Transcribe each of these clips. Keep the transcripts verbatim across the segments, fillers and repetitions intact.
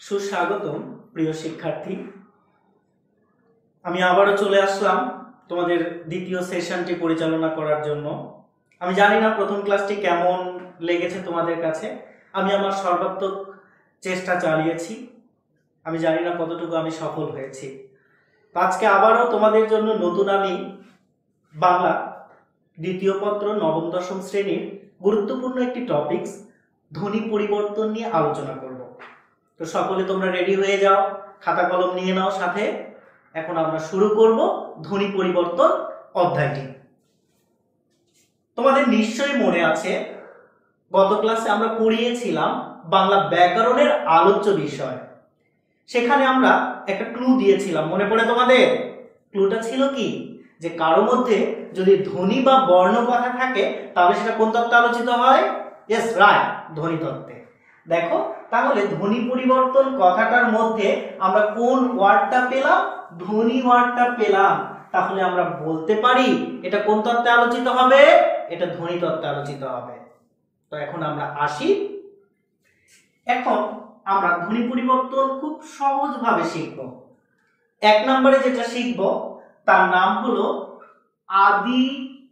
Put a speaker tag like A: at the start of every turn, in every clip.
A: সুস্বাগতম প্রিয় শিক্ষার্থী, আমি আবারও চলে আসলাম তোমাদের দ্বিতীয় সেশনটি পরিচালনা করার জন্য। আমি জানি না প্রথম ক্লাসটি কেমন লেগেছে তোমাদের কাছে। আমি আমার সর্বাত্মক চেষ্টা চালিয়েছি, আমি জানি না কতটুকু আমি সফল হয়েছি। আজকে আবারও তোমাদের জন্য নতুন আমি বাংলা দ্বিতীয় পত্র নবম দশম শ্রেণীর গুরুত্বপূর্ণ একটি টপিকস ধ্বনি পরিবর্তন নিয়ে আলোচনা করব। তো সকলে তোমরা রেডি হয়ে যাও, খাতা কলম নিয়ে নাও সাথে। এখন আমরা শুরু করব ধ্বনি পরিবর্তন অধ্যায়টি। তোমাদের নিশ্চয়ই মনে আছে গত ক্লাসে আমরা পড়িয়েছিলাম বাংলা ব্যাকরণের আলোচ্য বিষয়। সেখানে আমরা একটা ক্লু দিয়েছিলাম, মনে পড়ে তোমাদের? ক্লুটা ছিল কি, যে কারো মধ্যে যদি ধ্বনি বা বর্ণ কথা থাকে তাহলে সেটা কোন তত্ত্বে আলোচিত হয়? ইয়েস, রাইট, ধ্বনি তত্ত্বে। দেখো তাহলে ধ্বনি পরিবর্তন কথাটার মধ্যে আমরা কোন ওয়ার্ডটা পেলাম? ধ্বনি ওয়ার্ডটা পেলাম। তাহলে আমরা বলতে পারি এটা কোন তত্ত্বে আলোচিত হবে? এটা ধ্বনি তত্ত্বে আলোচিত হবে। তো এখন আমরা আসি, এখন আমরা ধ্বনি পরিবর্তন খুব সহজভাবে শিখব। এক নম্বরে যেটা শিখব তার নাম হলো আদি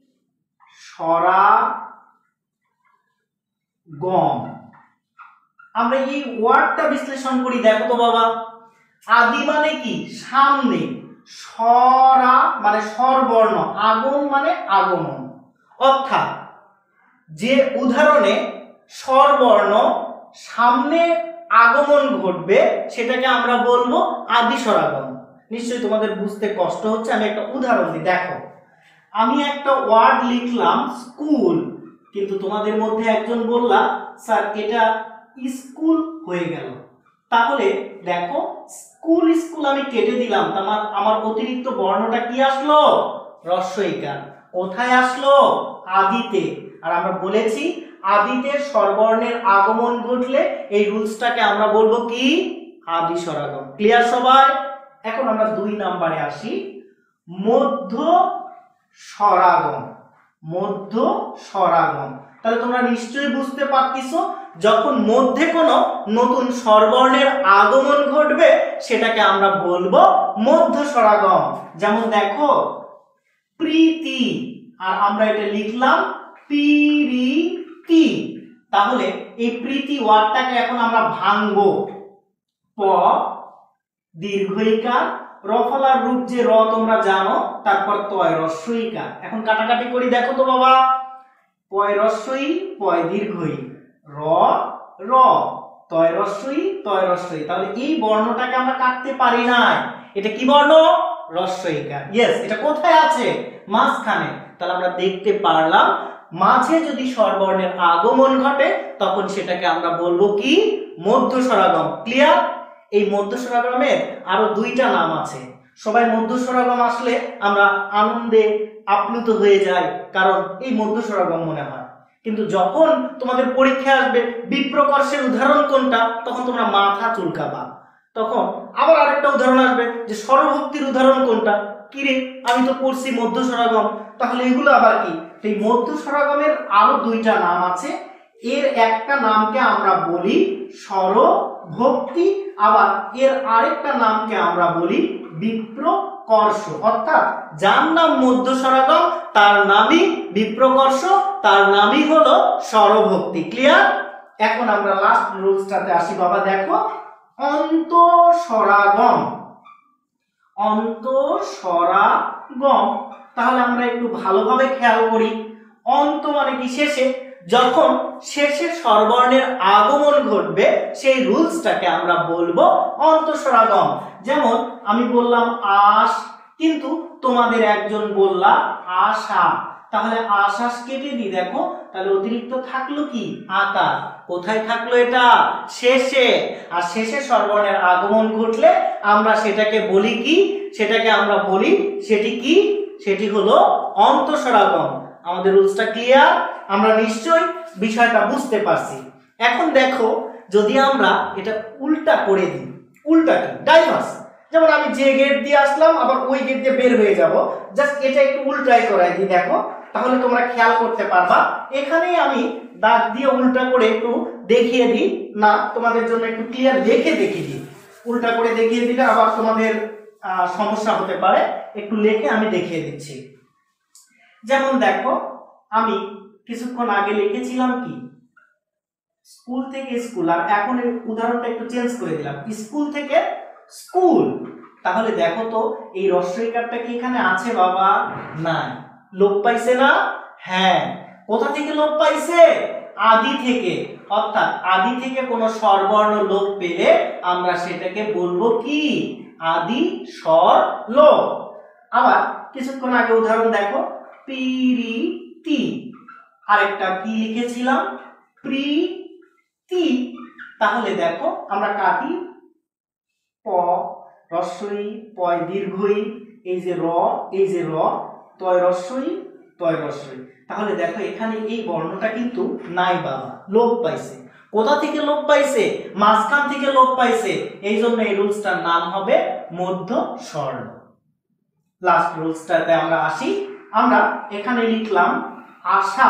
A: স্বরাগম। আমরা এই ওয়ার্ডটা বিশ্লেষণ করি। দেখো তো বাবা, আদি মানে কি? সামনে। স্বরা মানে স্বরবর্ণ, আগম মানে আগমন। অর্থাৎ যে উদাহরণে স্বরবর্ণ সামনে আগমন ঘটবে সেটাকে আমরা বলবো আদি স্বরাগম। নিশ্চয়ই তোমাদের বুঝতে কষ্ট হচ্ছে, আমি একটা উদাহরণ দিই। দেখো, আমি একটা ওয়ার্ড লিখলাম স্কুল, কিন্তু তোমাদের মধ্যে একজন বললা স্যার এটা স্কুল হয়ে গেল। তাহলে দেখো, স্কুল স্কুল আমি কেটে দিলাম, আমার আমার অতিরিক্ত বর্ণটা কি আসলো? হ্রস্বইকার। কোথায় আসলো? আদিতে। আর আমরা বলেছি আদিতে স্বরবর্ণের আগমন ঘটলে এই রুলসটাকে আমরা বলবো কি? আদি স্বরাগম। ক্লিয়ার সবাই? এখন আমরা দুই নম্বরে আসি, মধ্য স্বরাগম। মধ্য স্বরাগম। তাহলে তোমরা নিশ্চয়ই বুঝতে পারতেছো, যখন মধ্যে কোনো নতুন স্বরবর্ণের আগমন ঘটবে সেটাকে আমরা বলবো মধ্য স্বরাগম। যেমন দেখো, প্রীতি, আর আমরা এটা লিখলাম পিরিতি। তাহলে এই প্রীতি ওয়ার্ডটাকে এখন আমরা ভাঙবো। প দীর্ঘইকার, রফলার রূপ যে র তোমরা জানো, তারপর তয় হ্রস্বইকার। এখন কাটাকাটি করি, দেখো তো বাবা, পয় হ্রস্বই পয় দীর্ঘই, র র, তয় হ্রস্বই তয় হ্রস্বই। তাহলে এই বর্ণটাকে আমরা কাটতে পারি না। এটা কি বর্ণ? হ্রস্বইকার। ইয়েস, এটা কোথায় আছে? মাঝখানে। তাহলে আমরা দেখতে পারলাম মাঝে যদি স্বরবর্ণের আগমন ঘটে তখন সেটাকে আমরা বলবো কি? মধ্য স্বরাগম। ক্লিয়ার? এই মধ্য স্বরাগমের আরো দুইটা নাম আছে। সবাই মধ্য স্বরাগম আসলে আমরা আনন্দে আপ্লুত হয়ে যাই, কারণ এই মধ্য স্বরাগম মনে হয়। কিন্তু যখন তোমাদের পরীক্ষা আসবে বিপ্রকর্ষের উদাহরণ কোনটা, তখন তোমরা মাথা চুলকাবা। তখন আবার আরেকটা উদাহরণ আসবে যে স্বরভক্তির উদাহরণ কোনটা, কিরে আমি তো পড়ছি মধ্য স্বরাগম, তাহলে এগুলো আবার কি? এই মধ্য স্বরাগমের আরো দুইটা নাম আছে। এর একটা নামকে আমরা বলি স্বরভক্তি, আবার এর আরেকটা নামকে আমরা বলি বিপ্রকর্ষ। অর্থাৎ যার নাম মধ্য স্বরাগম তার নামই বিপ্রকর্ষ, তার নামই হলো স্বরভক্তি। ক্লিয়ার? এখন আমরা লাস্ট রুলসটাতে আসি বাবা। দেখো, অন্তঃস্বরাগম। অন্তঃস্বরাগম, তাহলে আমরা একটু ভালোভাবে খেয়াল করি। অন্ত মানে কি? শেষে। যখন শেষে স্বরবর্ণের আগমন ঘটবে সেই রুলসটাকে আমরা বলবো অন্তঃস্বরাগম। যেমন আমি বললাম আশ, কিন্তু তোমাদের একজন বললা আশা, তাহলে আশ্বাস কেটে দিই। দেখো তাহলে অতিরিক্ত থাকলো কি? আকার। কোথায় থাকলো? এটা শেষে। আর শেষে স্বরবর্ণের আগমন ঘটলে আমরা সেটাকে বলি কি? সেটাকে আমরা বলি, সেটি কি? সেটি হলো অন্তঃস্বরাগম। আমাদের রুলসটা ক্লিয়ার? আমরা নিশ্চয়ই বিষয়টা বুঝতে পারছি। এখন দেখো, যদি আমরা এটা উল্টা করে দিই, উল্টা কি? ডাইভার্স। যেমন আমি যে গেট দিয়ে আসলাম আবার ওই গেট দিয়ে বের হয়ে যাব, জাস্ট এটা একটু উল্টাই করাই দিই। দেখো তাহলে তোমরা খেয়াল করতে পারবা। এখানেই আমি দাগ দিয়ে উল্টা করে একটু দেখিয়ে দিই, না তোমাদের জন্য একটু ক্লিয়ার লিখে দেখিয়ে দিই। উল্টা করে দেখিয়ে দিলে আবার তোমাদের সমস্যা হতে পারে, একটু লিখে আমি দেখিয়ে দিচ্ছি। যেমন দেখো আমি কিছুক্ষণ আগে লিখেছিলাম কি স্কুল থেকে স্কুল, আর এখন উদাহরণটা একটু চেঞ্জ করে দিলাম স্কুল থেকে স্কুল। তাহলে দেখো তো এই রস্বইকারটা কি এখানে আছে বাবা? নাই। লোপ পাইছে না? হ্যাঁ। কোথা থেকে লোপ পাইছে? আদি থেকে। অর্থাৎ আদি থেকে কোনো স্বরবর্ণ লোপ পেলে আমরা সেটাকে বলবো কি? আদি স্বর লোপ। আবার কিছুক্ষণ আগে উদাহরণ দেখো পিরিতি, আরেকটা কি লিখেছিলাম? প্রীতি। তাহলে দেখো আমরা কাটি প রস্বই পয় দীর্ঘই, এই যে র, এই যে র, তয় রস্বই তয় রস্বই। তাহলে দেখো এখানে এই বর্ণটা কিন্তু নাই বাবা, লোপ পাইছে। কোথা থেকে লোপ পাইছে? মাঝখান থেকে লোপ পাইছে। এই জন্য এই রুলসটার নাম হবে মধ্য স্বর। লাস্ট রুলসটাতে আমরা আসি। আমরা এখানে লিখলাম আশা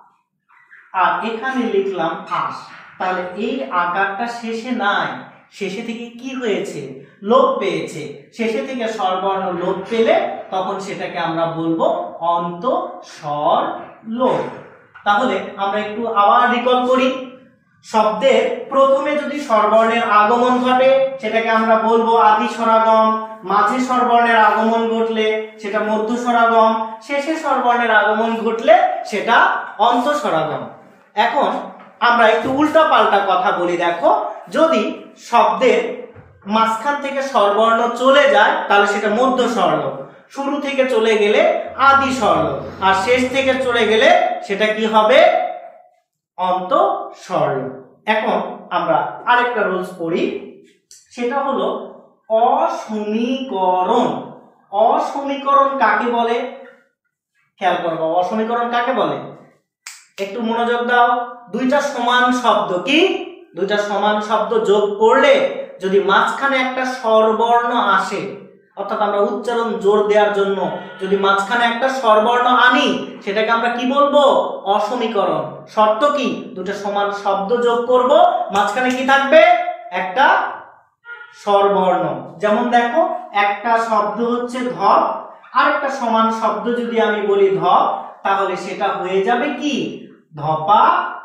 A: আর এখানে লিখলাম আশ। তাহলে এই আকারটা শেষে নাই, শেষে থেকে কি হয়েছে? লোপ পেয়েছে। শেষে থেকে স্বরবর্ণ লোপ পেলে তখন সেটাকে আমরা বলবো অন্ত স্বর লোপ। তাহলে আমরা একটু আবার রিকল করি। শব্দের প্রথমে যদি স্বরবর্ণের আগমন ঘটে সেটাকে আমরা বলবো আদি স্বরাগম, মাঝে স্বরবর্ণের আগমন ঘটলে সেটা মধ্য স্বরাগম, শেষে স্বরবর্ণের আগমন ঘটলে সেটা অন্ত স্বরাগম। এখন আমরা একটু উল্টা পাল্টা কথা বলি। দেখো যদি শব্দের মাঝখান থেকে স্বরবর্ণ চলে যায় তাহলে সেটা মধ্য স্বরলোপ, শুরু থেকে চলে গেলে আদি স্বরলোপ, আর শেষ থেকে চলে গেলে সেটা কি হবে? অন্ত স্বরলোপ। এখন আমরা আরেকটা রুলস পড়ি, সেটা হলো অসমীকরণ। অসমীকরণ কাকে বলে? খেয়াল করবো, অসমীকরণ কাকে বলে? একটু মনোযোগ দাও। দুইটা সমান শব্দ, কি দুইটা সমান শব্দ যোগ করলে যদি মাঝখানে একটা স্বরবর্ণ আসে, অর্থাৎ আমরা উচ্চারণ জোর দেওয়ার জন্য যদি মাঝখানে একটা স্বরবর্ণ আনি সেটাকে আমরা কি বলবো? অসমীকরণ। শর্ত কি? দুটো সমান শব্দ যোগ করব, মাঝখানে কি থাকবে? একটা স্বরবর্ণ। যেমন দেখো একটা শব্দ হচ্ছে ধপ, আর একটা সমান শব্দ যদি আমি বলি ধপ, তাহলে সেটা হয়ে যাবে কি? ধপা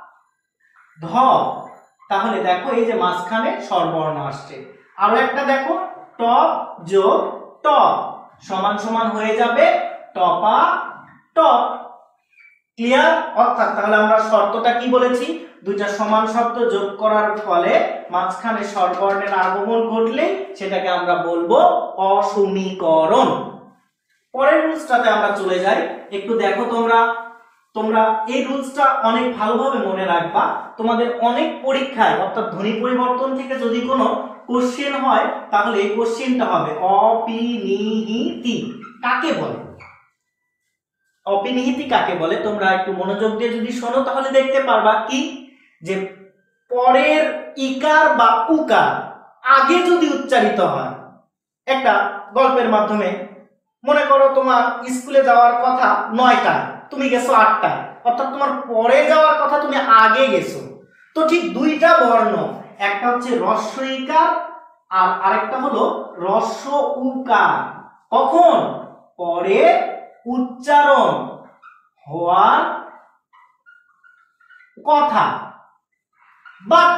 A: ধপ। তাহলে দেখো এই যে মাঝখানে স্বরবর্ণ আসছে। আরো একটা দেখো টপ যোগ টপ সমান সমান হয়ে যাবে টপা টপ। ক্লিয়ার? অর্থাৎ তাহলে আমরা শর্তটা কি বলেছি? দুইটা সমান শব্দ যোগ করার ফলে মাঝখানে স্বরবর্ণের আগমন ঘটলে সেটাকে আমরা বলবো অসমীকরণ। পরের রুলসটাতে আমরা চলে যাই। একটু দেখো তোমরা তোমরা এই রুলসটা অনেক ভালোভাবে মনে রাখবা। তোমাদের অনেক পরীক্ষায় অর্থাৎ ধ্বনি পরিবর্তন থেকে যদি কোনো কোশ্চেন হয় তাহলে এই কোশ্চেনটা হবে অপিনিহিতি কাকে বলে? অপিনিহিতি কাকে বলে? তোমরা একটু মনোযোগ দিয়ে যদি শোনো তাহলে দেখতে পারবা কি যে পরের ইকার বা উকার আগে যদি উচ্চারিত হয়। একটা গল্পের মাধ্যমে মনে করো তোমার স্কুলে যাওয়ার কথা নয়টায়, তুমি গেছো আটটায়, অর্থাৎ তোমার পরে যাওয়ার কথা তুমি আগে গেছো। তো ঠিক দুইটা বর্ণ, একটা হচ্ছে হ্রস্ব ইকার আর আরেকটা হলো হ্রস্ব উকার। কখন? পরে উচ্চারণ হওয়ার কথা, বাট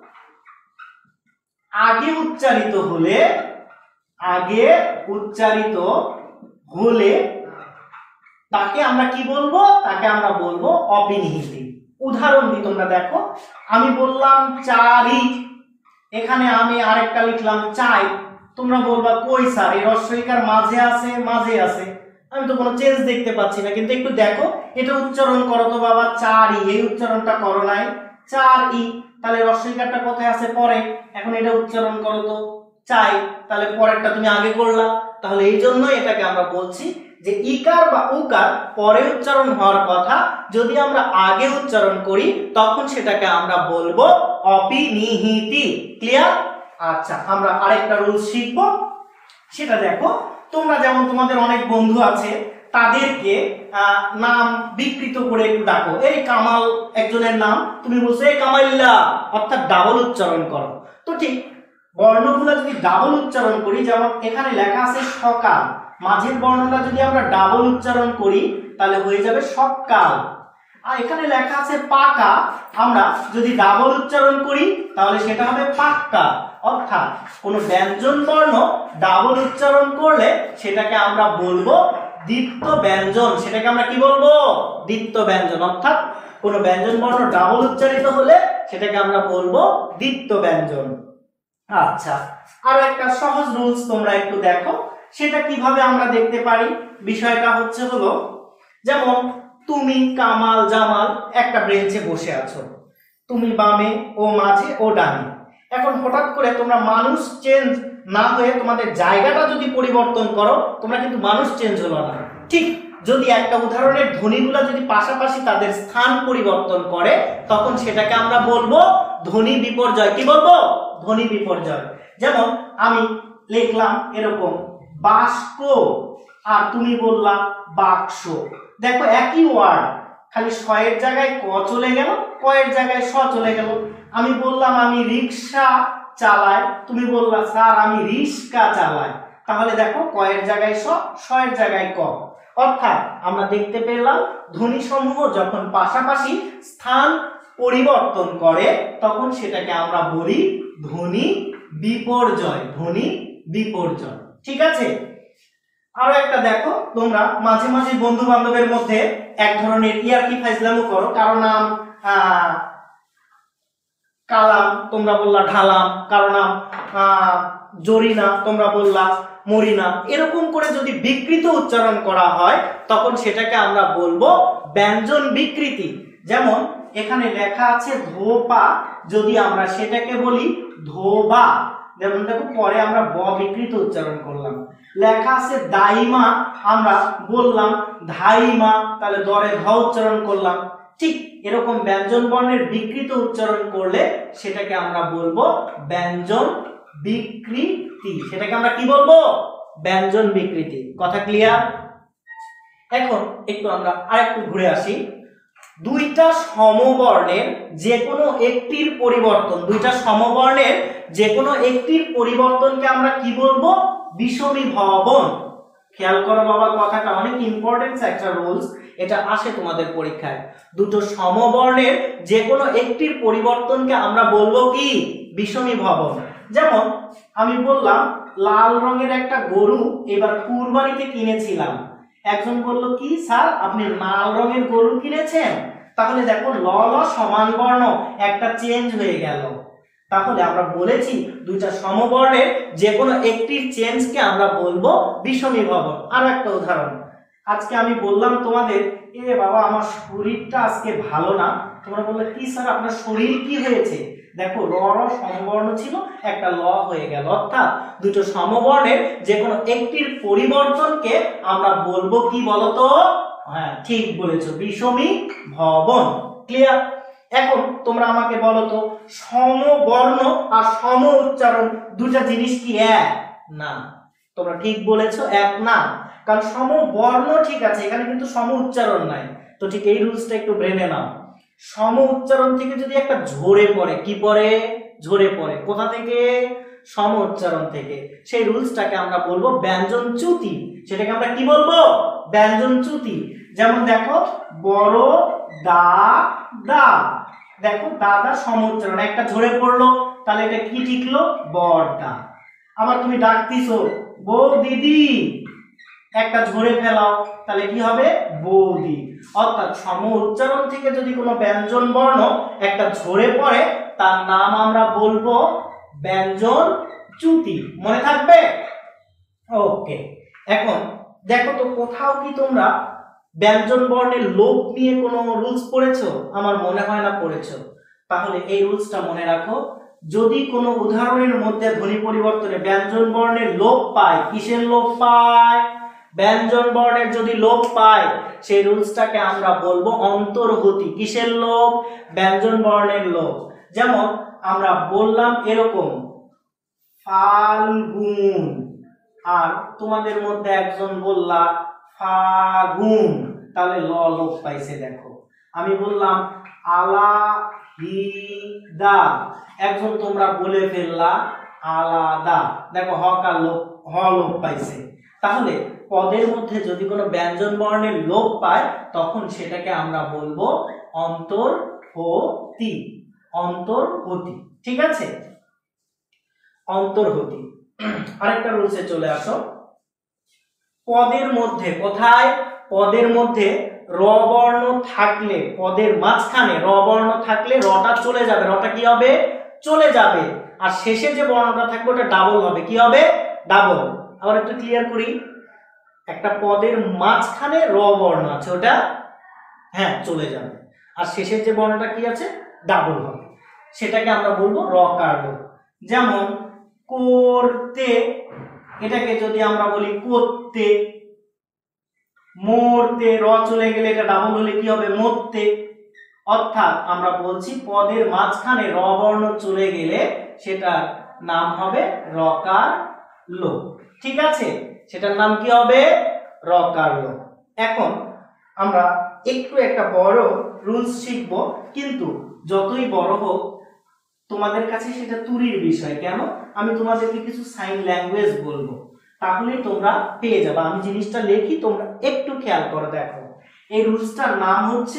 A: আগে উচ্চারিত হলে আগে উচ্চারিত হলে তাকে আমরা কি বলবো? তাকে আমরা বলবো অপিনিহিতি। উদাহরণ দিই, তোমরা দেখো আমি বললাম চারি, এখানে আমি আরেকটা লিখলাম চাই। তোমরা বলবা কই স্যার, এই হ্রস্বইকার মাঝে আছে? মাঝে আছে, আমি তো কোনো চেঞ্জ দেখতে পাচ্ছি না। কিন্তু একটু দেখো, এটা উচ্চারণ করো তো বাবা, চারি, এই উচ্চারণটা করো নাই, চার ই, তাহলে হ্রস্বইকারটা কোথায় আছে? পরে। এখন এটা উচ্চারণ করো তো চাই, তাহলে পরেরটা তুমি আগে করলা। তাহলে এই জন্য এটাকে আমরা বলছি যে ইকার বা উকার পরে উচ্চারণ হওয়ার কথা যদি আমরা আগে উচ্চারণ করি তখন সেটাকে আমরা বলবো অপিনিহিতি। ক্লিয়ার? আচ্ছা, আমরা আরেকটা রুল শিখবো। সেটা দেখো, তোমরা যেমন তোমাদের অনেক বন্ধু আছে তাদেরকে নাম বিকৃত করে একটু ডাকো। এই কামাল একজনের নাম, তুমি বলছো এই কামাইল্লা, অর্থাৎ ডাবল উচ্চারণ করো। তো ঠিক বর্ণগুলো যদি ডাবল উচ্চারণ করি, যেমন এখানে লেখা আছে সকাল, মাঝের বর্ণটা যদি আমরা ডাবল উচ্চারণ করি তাহলে হয়ে যাবে সকাল। আর এখানে লেখা আছে পাকা, আমরা যদি ডাবল উচ্চারণ করি তাহলে সেটা হবে পাক্কা। অর্থাৎ কোনো ব্যঞ্জন বর্ণ ডাবল উচ্চারণ করলে সেটাকে আমরা বলবো দ্বিত্ব ব্যঞ্জন। সেটাকে আমরা কি বলবো? দ্বিত্ব ব্যঞ্জন। অর্থাৎ কোনো ব্যঞ্জন বর্ণ ডাবল উচ্চারিত হলে সেটাকে আমরা বলবো দ্বিত্ব ব্যঞ্জন। আচ্ছা, আরো একটা সহজ রুলস তোমরা একটু দেখো, সেটা কিভাবে আমরা দেখতে পারি। বিষয়টা হচ্ছে হলো, যেমন তুমি, কামাল, জামাল একটা বেঞ্চে বসে আছো, তুমি বামে, ও মাঝে, ও ডানে। এখন হঠাৎ করে তোমরা মানুষ চেঞ্জ না হয়ে তোমাদের জায়গাটা যদি পরিবর্তন করো, তোমরা কিন্তু মানুষ চেঞ্জ হলো না। ঠিক যদি একটা উদাহরণের ধ্বনিগুলো যদি পাশাপাশি তাদের স্থান পরিবর্তন করে, তখন সেটাকে আমরা বলবো ধ্বনি বিপর্যয়। কি বলবো? ধ্বনি বিপর্যয়। যেমন আমি লিখলাম এরকম বাষ্প, আর তুমি বললা বাক্স। দেখো একই ওয়ার্ড, খালি স এর জায়গায় ক চলে গেল, ক এর জায়গায় স চলে গেল। আমি বললাম আমি রিক্সা চালাই, তুমি বললা স্যার আমি রিক্সা চালাই। তাহলে দেখো ক এর জায়গায় স, স এর জায়গায় ক। অর্থাৎ আমরা দেখতে পেলাম ধ্বনি সমূহ যখন পাশাপাশি স্থান পরিবর্তন করে তখন সেটাকে আমরা বলি ধ্বনি বিপর্যয়। ধ্বনি বিপর্যয়। ঠিক আছে? আরো একটা দেখো, তোমরা মাঝে মাঝে বন্ধু বান্ধবের মধ্যে এক ধরনের ইয়ার্কি ফাইজলামো করো। কারো নাম আহ কালাম, তোমরা বললা ঢালাম। কারো নাম আহ জরিনা, তোমরা বললা মরিনা। এরকম করে যদি বিকৃত উচ্চারণ করা হয় তখন সেটাকে আমরা বলবো ব্যঞ্জন বিকৃতি। যেমন এখানে লেখা আছে ধোপা, যদি আমরা সেটাকে বলি ধোবা। যেমন দেখো পরে আমরা ব বিকৃত উচ্চারণ করলাম। লেখা আছে দাইমা, আমরা বললাম ধাইমা, তাহলে দরে ধ উচ্চারণ করলাম। ঠিক এরকম ব্যঞ্জন বর্ণের বিকৃত উচ্চারণ করলে সেটাকে আমরা বলবো ব্যঞ্জন বিকৃতি। সেটাকে আমরা কি বলবো? ব্যঞ্জন বিকৃতি। কথা ক্লিয়ার? এখন একটু আমরা আরেকটু ঘুরে আসি। দুইটা সমবর্ণের যে কোনো একটির পরিবর্তন, দুইটা সমবর্ণের যে কোনো একটির পরিবর্তনকে আমরা কি বলবো? বিষমীভবন। খেয়াল করো বাবা, কথাটা অনেক ইম্পর্টেন্ট একটা রুলস, এটা আসে তোমাদের পরীক্ষায়। দুটো সমবর্ণের যে কোনো একটির পরিবর্তনকে আমরা বলবো কি? বিষমীভবন। যেমন আমি বললাম লাল রঙের একটা গরু এবার কুরবানিতে কিনেছিলাম। একজন বলল কি স্যার আপনি লাল রঙের গরু কিনেছেন? তাহলে দেখো ল ল সমান বর্ণ, একটা চেঞ্জ হয়ে গেল। তাহলে আমরা বলেছি দুইটা সমবর্ণের যে কোনো একটির চেঞ্জকে আমরা বলবো বিষমীভবন। আর একটা উদাহরণ, আজকে আমি বললাম তোমাদের এ বাবা আমার শরীরটা আজকে ভালো না। তোমরা বললে কি স্যার আপনার শরীর কি হয়েছে? দেখো র র সমবর্ণ ছিল, একটা ল হয়ে গেল। অর্থাৎ দুটো সমবর্ণের যে কোনো একটির পরিবর্তনকে আমরা বলবো কি বলতো? হ্যাঁ ঠিক বলেছো, বিষমীভবন। ক্লিয়ার? এখন তোমরা আমাকে বলো তো সমবর্ণ আর সম উচ্চারণ দুটা জিনিস কি এক? না। তোমরা ঠিক বলেছো, এক না। কারণ সমবর্ণ ঠিক আছে, এখানে কিন্তু সম উচ্চারণ নাই। তো ঠিক এই রুলসটা একটু ব্রেনে নাও। সম উচ্চারণ থেকে যদি একটা ঝরে পড়ে, কি পড়ে? ঝরে পড়ে। কোথা থেকে? সম উচ্চারণ থেকে। সেই রুলসটাকে আমরা বলবো ব্যঞ্জন চ্যুতি। সেটাকে আমরা কি বলবো? ব্যঞ্জন চ্যুতি। যেমন দেখো বড় দা দা, দেখো দাদা সম উচ্চারণ, একটা ঝরে পড়লো, তাহলে এটা কি টিকলো? বড়দা। আবার তুমি ডাকতিছো বউ দিদি, একটা ঝরে ফেলাও, তাহলে কি হবে? বৌদি। অর্থাৎ সম উচ্চারণ থেকে যদি কোনো ব্যঞ্জন বর্ণ একটা ঝরে পড়ে তার নাম আমরা বলবো ব্যঞ্জন চ্যুতি। মনে থাকবে? ওকে। এখন দেখো তো কোথাও কি তোমরা ব্যঞ্জন বর্ণের লোপ নিয়ে কোনো রুলস পড়েছো? আমার মনে হয় না পড়েছো। তাহলে এই রুলসটা মনে রাখো, যদি কোনো উদাহরণের মধ্যে ধ্বনি পরিবর্তনে ব্যঞ্জন বর্ণের লোপ পায়, কিসের লোপ পায়? ব্যঞ্জন বর্ণের যদি লোপ পায় সেই রুলসটাকে আমরা বলবো অন্তর্গতি। কিসের লোপ? ব্যঞ্জন বর্ণের লোপ। যেমন আমরা বললাম এরকম ফাল্গুন, আর তোমাদের মধ্যে একজন বললা ফাগুন, তাহলে ল লোপ পাইছে। দেখো আমি বললাম আলাহিদা, একজন তোমরা বলে ফেললা আলাদা। দেখো হকার লোপ, হ লোপ পাইছে। তাহলে পদের মধ্যে যদি কোনো ব্যঞ্জন বর্ণের লোপ পায় তখন সেটাকে আমরা বলবো অন্তর্হতি। অন্তর্হতি, ঠিক আছে? অন্তর্হতি। আরেকটা রুলসে চলে আসো। পদের মধ্যে, কোথায়? পদের মধ্যে র বর্ণ থাকলে, পদের মাঝখানে র বর্ণ থাকলে রটা চলে যাবে। রটা কি হবে? চলে যাবে। আর শেষে যে বর্ণটা থাকবে ওটা ডাবল হবে। কি হবে? ডাবল। আবার একটু ক্লিয়ার করি। একটা পদের মাঝখানে র বর্ণ আছে, ওটা হ্যাঁ চলে যাবে। আর শেষের যে বর্ণটা কি আছে? ডাবল হবে। সেটাকে আমরা বলবো রকার লোপ। যেমন করতে, এটাকে যদি আমরা বলি করতে। মরতে, র চলে গেলে এটা ডাবল হলে কি হবে? মরতে। অর্থাৎ আমরা বলছি পদের মাঝখানে র বর্ণ চলে গেলে সেটার নাম হবে রকার লোপ। ঠিক আছে? সেটার নাম কি হবে? রকার লোপ। এখন আমরা একটু একটা বড় রুলস শিখব, কিন্তু যতই বড় হোক তোমাদের কাছে সেটা তুরির বিষয়। কেন? আমি তোমাদেরকে কিছু সাইন ল্যাঙ্গুয়েজ বলবো, তাহলেই তোমরা পেয়ে যাবে। আমি জিনিসটা লিখি, তোমরা একটু খেয়াল করে দেখো। এই রুলসটার নাম হচ্ছে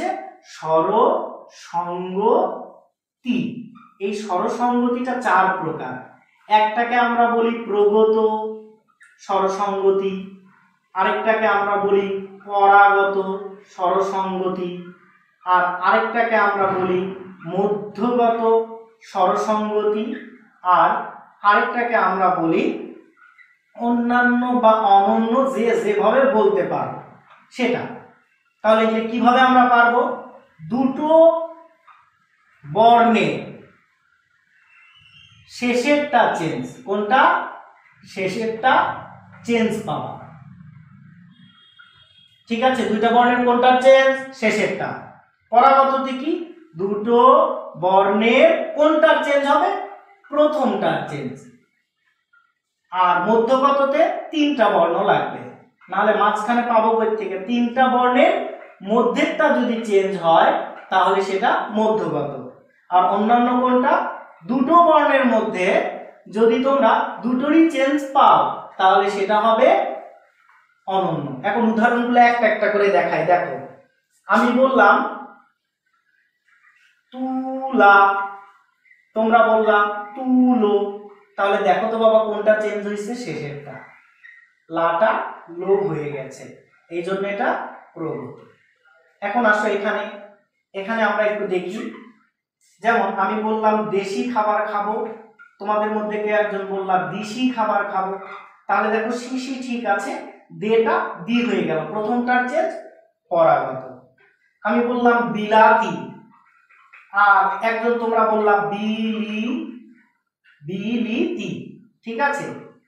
A: স্বরসঙ্গতি। এই স্বরসঙ্গতিটা চার প্রকার। একটাকে আমরা বলি প্রগত স্বরসঙ্গতি, আরেকটাকে আমরা বলি পরাগত স্বরসঙ্গতি, আর আরেকটাকে আমরা বলি মধ্যগত স্বরসঙ্গতি, আর আরেকটাকে আমরা বলি অন্যান্য বা অনন্য, যে যেভাবে বলতে পারবো সেটা। তাহলে কিভাবে আমরা পারবো? দুটো বর্ণে শেষেরটা চেঞ্জ। কোনটা? শেষেরটা চেঞ্জ পাওয়া। ঠিক আছে? দুইটা বর্ণের কোনটা চেঞ্জ? শেষেরটা। পরাগততে কি? দুটো বর্ণের কোনটা চেঞ্জ হবে? প্রথমটার চেঞ্জ। আর মধ্যগততে তিনটা বর্ণ লাগবে, নাহলে মাঝখানে পাবো কই থেকে? তিনটা বর্ণের মধ্যেরটা যদি চেঞ্জ হয় তাহলে সেটা মধ্যগত। আর অন্যান্য কোনটা? দুটো বর্ণের মধ্যে যদি তোমরা দুটোরই চেঞ্জ পাও তাহলে সেটা হবে অনন্য। এখন উদাহরণগুলো একটা একটা করে দেখাই। দেখো, আমি বললাম তুলা, তোমরা বললাম তুলো। তাহলে দেখো তো বাবা কোনটা চেঞ্জ হয়েছে? শেষেরটা। লাটা লো হয়ে গেছে, এই জন্য এটা প্রগত। এখন আসো এখানে, এখানে আমরা একটু দেখি। যেমন আমি বললাম দেশি খাবার খাবো, তোমাদের মধ্যে কে একজন বললাম দেশি খাবার খাবো। তাহলে দেখো শিশি ঠিক আছে, দেটা দি হয়ে গেল, প্রথমটার চেঞ্জ পরাগত। আমি বললাম বিলাতি, আর একজন তোমরা বললাম বিলি, বিলিতি। ঠিক আছে?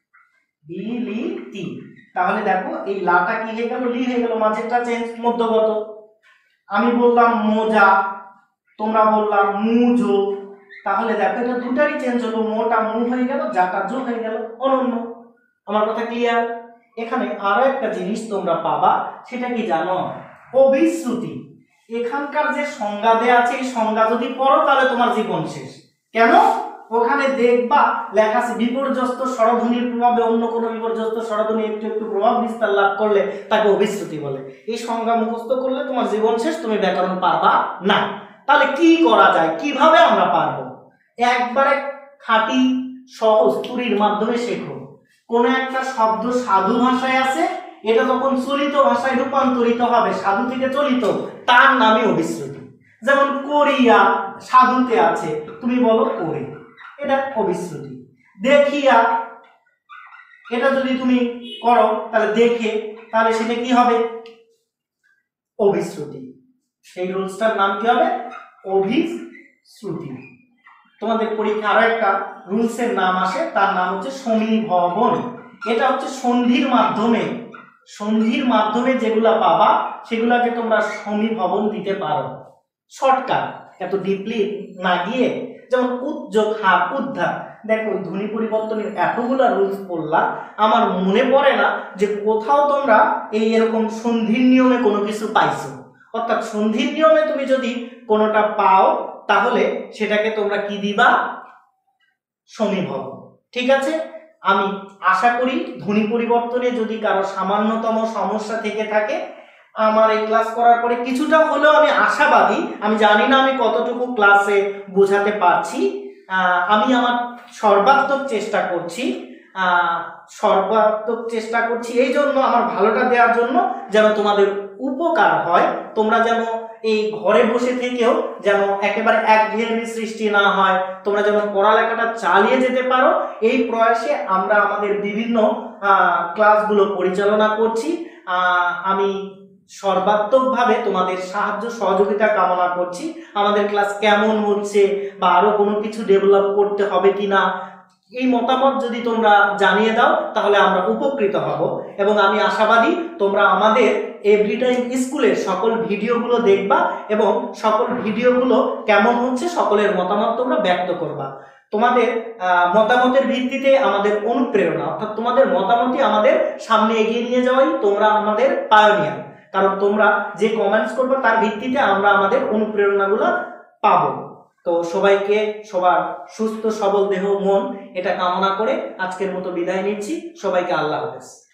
A: বিলিতি। তাহলে দেখো এই লাটা কি হয়ে গেল? লি হয়ে গেল, মাঝেরটা চেঞ্জ মধ্যগত। আমি বললাম মোজা, তোমরা বললাম মুজো। তাহলে দেখো এটা দুটারই চেঞ্জ হলো, মোটা মু হয়ে গেল, যাটা জো হয়ে গেল, অনন্য। আমার কথা ক্লিয়ার? এখানে আরো একটা জিনিস তোমরা পাবা, সেটা কি জানো? অভিশ্রুতি। এখানকার যে সংজ্ঞা দেয়া আছে এই সংজ্ঞা যদি পড়ো তাহলে তোমার জীবন শেষ। কেন? ওখানে দেখবা লেখা আছে বিপর্যস্ত স্বরধ্বনির প্রভাবে অন্য কোনো বিপর্যস্ত স্বরধ্বনি একটু একটু প্রভাব বিস্তার লাভ করলে তাকে অভিশ্রুতি বলে। এই সংজ্ঞা মুখস্থ করলে তোমার জীবন শেষ, তুমি ব্যাকরণ পারবা না। তাহলে কি করা যায়? কিভাবে আমরা পারবো? একবারে খাঁটি সহজ তুরির মাধ্যমে শেখো। কোন একটা শব্দ সাধু ভাষায় আছে, এটা যখন চলিত ভাষায় রূপান্তরিত হবে, সাধু থেকে চলিত, তার নামই অভিশ্রুতি। যেমন কোরিয়া সাধুতে আছে, তুমি বলো কোরে, এটা অভিশ্রুতি। দেখিয়া, এটা যদি তুমি করো তাহলে দেখে, তাহলে সেটা কি হবে? অভিশ্রুতি। সেই রুলসটার নাম কি হবে? অভিশ্রুতি। তোমাদের পরীক্ষা আরো একটা রুলসের নাম আসে, তার নাম হচ্ছে সমীভবন। এটা হচ্ছে সন্ধির মাধ্যমে, সন্ধির মাধ্যমে যেগুলা পাবা সেগুলাকে তোমরা সমীভবন দিতে পারো। শর্টকাট, এত ডিপলি না গিয়ে। যেমন উদ্যোগ হার উদ্ধার, দেখো ধ্বনি পরিবর্তনের এতগুলা রুলস পড়লা, আমার মনে পড়ে না যে কোথাও তোমরা এই এরকম সন্ধির নিয়মে কোনো কিছু পাইছো। অর্থাৎ সন্ধির নিয়মে তুমি যদি কোনোটা পাও তাহলে সেটাকে তোমরা কি দিবা? সমীভবন। ঠিক আছে, আমি আশা করি ধ্বনি পরিবর্তনে যদি কারো সামান্যতম সমস্যা থেকে থাকে, আমার এই ক্লাস করার পরে কিছুটা হলেও আমি আশাবাদী, আমি জানি না আমি কতটুকু ক্লাসে বোঝাতে পারছি, আমি আমার সর্বাত্মক চেষ্টা করছি সর্বাত্মক চেষ্টা করছি এই জন্য, আমার ভালোটা দেওয়ার জন্য, যেন তোমাদের উপকার হয়, তোমরা যেন এই ঘরে বসে থেকেও যেন একেবারে একঘেয়েমি সৃষ্টি না হয়, তোমরা যেন পড়ালেখাটা চালিয়ে যেতে পারো, এই প্রয়াসে আমরা আমাদের বিভিন্ন ক্লাসগুলো পরিচালনা করছি। আমি সর্বাত্মকভাবে তোমাদের সাহায্য সহযোগিতা কামনা করছি। আমাদের ক্লাস কেমন হচ্ছে বা আরো কোনো কিছু ডেভেলপ করতে হবে কিনা, এই মতামত যদি তোমরা জানিয়ে দাও তাহলে আমরা উপকৃত হব, এবং আমি আশাবাদী তোমরা আমাদের এভরি টাইম স্কুলের সকল ভিডিওগুলো দেখবা এবং সকল ভিডিওগুলো কেমন হচ্ছে সকলের মতামত তোমরা ব্যক্ত করবা। তোমাদের মতামতের ভিত্তিতে আমাদের অনুপ্রেরণা, অর্থাৎ তোমাদের মতামতই আমাদের সামনে এগিয়ে নিয়ে যাওয়াই, তোমরা আমাদের পায়োনিয়ার, কারণ তোমরা যে কমেন্টস করবে তার ভিত্তিতে আমরা আমাদের অনুপ্রেরণাগুলো পাবো। তো সবাইকে সবার সুস্থ সবল দেহ মন এটা কামনা করে আজকের মতো বিদায় নিচ্ছি। সবাইকে আল্লাহ হাফেজ।